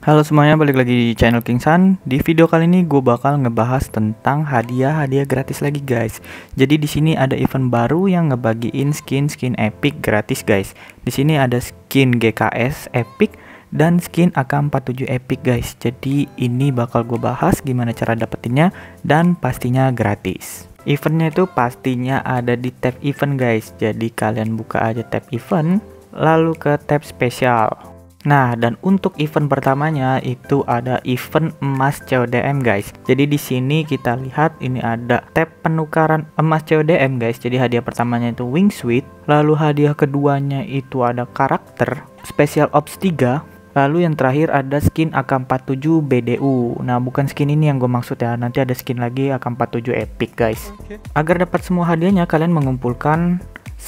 Halo semuanya, balik lagi di channel King San. Di video kali ini gue bakal ngebahas tentang hadiah gratis lagi guys. Jadi di sini ada event baru yang ngebagiin skin epic gratis guys. Di sini ada skin GKS epic dan skin AK47 epic guys. Jadi ini bakal gue bahas gimana cara dapetinnya dan pastinya gratis. Eventnya itu pastinya ada di tab event guys. Jadi kalian buka aja tab event, lalu ke tab spesial. Nah, dan untuk event pertamanya itu ada event emas CODM guys. Jadi di sini kita lihat ini ada tab penukaran emas CODM guys. Jadi hadiah pertamanya itu wingsuit, lalu hadiah keduanya itu ada karakter Special Ops 3, lalu yang terakhir ada skin AK47 BDU. Nah, bukan skin ini yang gue maksud ya. Nanti ada skin lagi AK47 epic guys. Agar dapat semua hadiahnya kalian mengumpulkan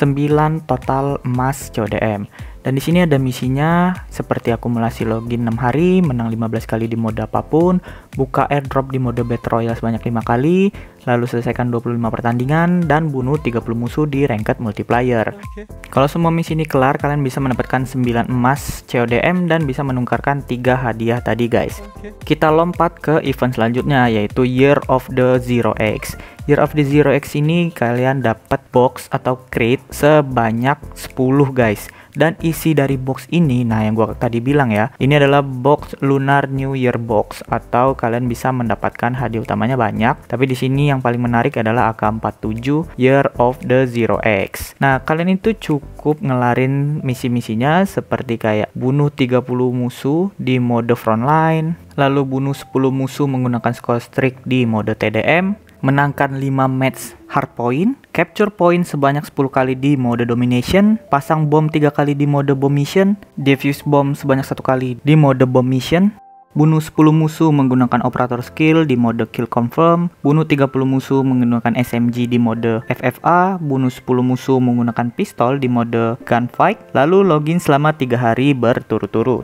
9 total emas CODM. Dan di sini ada misinya seperti akumulasi login 6 hari, menang 15 kali di mode apapun, buka airdrop di mode Battle Royale sebanyak 5 kali, lalu selesaikan 25 pertandingan dan bunuh 30 musuh di ranked multiplayer. Kalau semua misi ini kelar, kalian bisa mendapatkan 9 emas CODM dan bisa menukarkan 3 hadiah tadi guys. Kita lompat ke event selanjutnya yaitu Year of the Zero X. Year of the Zero X ini kalian dapat box atau crate sebanyak 10 guys. Dan isi dari box ini, nah yang gua tadi bilang ya, ini adalah box Lunar New Year box, atau kalian bisa mendapatkan hadiah utamanya banyak. Tapi di sini yang paling menarik adalah AK47 Year of the Zero X. Nah, kalian itu cukup ngelarin misi-misinya seperti kayak bunuh 30 musuh di mode frontline, lalu bunuh 10 musuh menggunakan score streak di mode TDM, menangkan 5 match hardpoint, capture point sebanyak 10 kali di mode domination, pasang bom 3 kali di mode bomb mission, defuse bom sebanyak 1 kali di mode bomb mission, bunuh 10 musuh menggunakan operator skill di mode kill confirm, bunuh 30 musuh menggunakan SMG di mode FFA, bunuh 10 musuh menggunakan pistol di mode gunfight, lalu login selama 3 hari berturut-turut.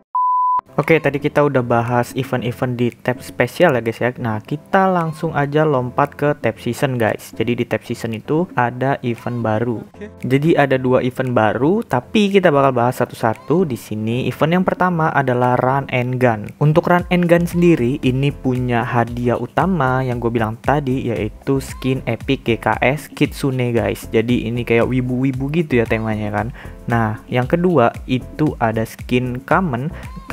Oke, tadi kita udah bahas event-event di tab spesial ya guys ya. Nah, kita langsung aja lompat ke tab season guys. Jadi di tab season itu ada event baru. Jadi ada 2 event baru, tapi kita bakal bahas satu-satu di sini. Event yang pertama adalah Run and Gun. Untuk Run and Gun sendiri ini punya hadiah utama yang gue bilang tadi, yaitu skin epic GKS Kitsune guys. Jadi ini kayak wibu-wibu gitu ya temanya kan. Nah, yang kedua itu ada skin common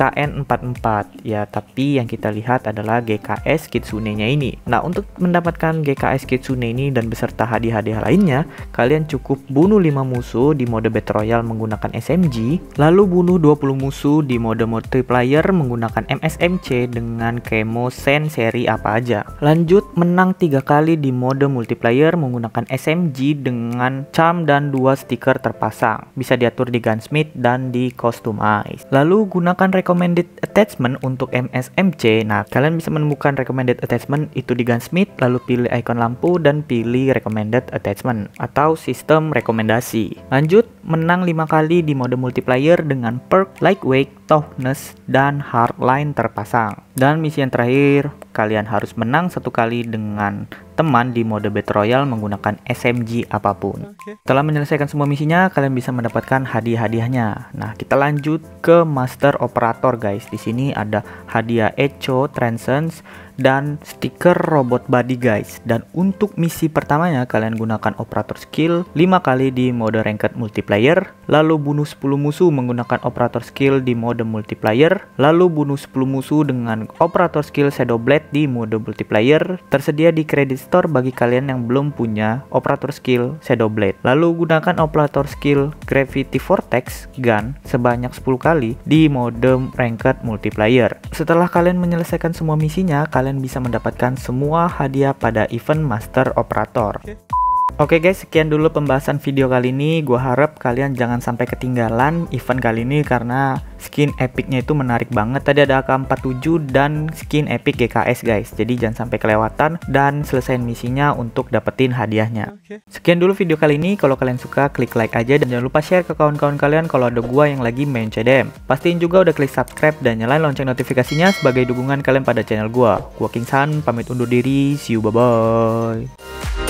KN44 ya, tapi yang kita lihat adalah GKS Kitsune-nya ini. Nah, untuk mendapatkan GKS Kitsune ini dan beserta hadiah-hadiah lainnya, kalian cukup bunuh 5 musuh di mode Battle Royale menggunakan SMG, lalu bunuh 20 musuh di mode multiplayer menggunakan MSMC dengan camo Sen seri apa aja. Lanjut, menang 3 kali di mode multiplayer menggunakan SMG dengan charm dan 2 stiker terpasang. Bisa diatur di gunsmith dan di customize. Lalu gunakan recommended attachment untuk MSMC. Nah, kalian bisa menemukan recommended attachment itu di gunsmith, lalu pilih icon lampu dan pilih recommended attachment atau sistem rekomendasi. Lanjut, menang 5 kali di mode multiplayer dengan perk lightweight, toughness, dan hardline terpasang. Dan misi yang terakhir, kalian harus menang 1 kali dengan teman di mode Battle Royale menggunakan SMG apapun. Setelah menyelesaikan semua misinya, kalian bisa mendapatkan hadiah-hadiahnya. Nah, kita lanjut ke Master Operator guys. Di sini ada hadiah Echo Transcends dan stiker robot body guys. Dan untuk misi pertamanya kalian gunakan operator skill 5 kali di mode ranked multiplayer, lalu bunuh 10 musuh menggunakan operator skill di mode multiplayer, lalu bunuh 10 musuh dengan operator skill Shadow Blade di mode multiplayer. Tersedia di credit store bagi kalian yang belum punya operator skill Shadow Blade. Lalu gunakan operator skill Gravity Vortex Gun sebanyak 10 kali di mode ranked multiplayer. Setelah kalian menyelesaikan semua misinya, kalian bisa mendapatkan semua hadiah pada event Master Operator. Oke guys, sekian dulu pembahasan video kali ini. Gua harap kalian jangan sampai ketinggalan event kali ini karena skin epicnya itu menarik banget. Tadi ada AK47 dan skin epic GKS guys. Jadi jangan sampai kelewatan dan selesaiin misinya untuk dapetin hadiahnya. Sekian dulu video kali ini. Kalau kalian suka, klik like aja dan jangan lupa share ke kawan-kawan kalian kalau ada gua yang lagi main CDM. Pastiin juga udah klik subscribe dan nyalain lonceng notifikasinya sebagai dukungan kalian pada channel gua. Gua King San pamit undur diri. See you, bye bye.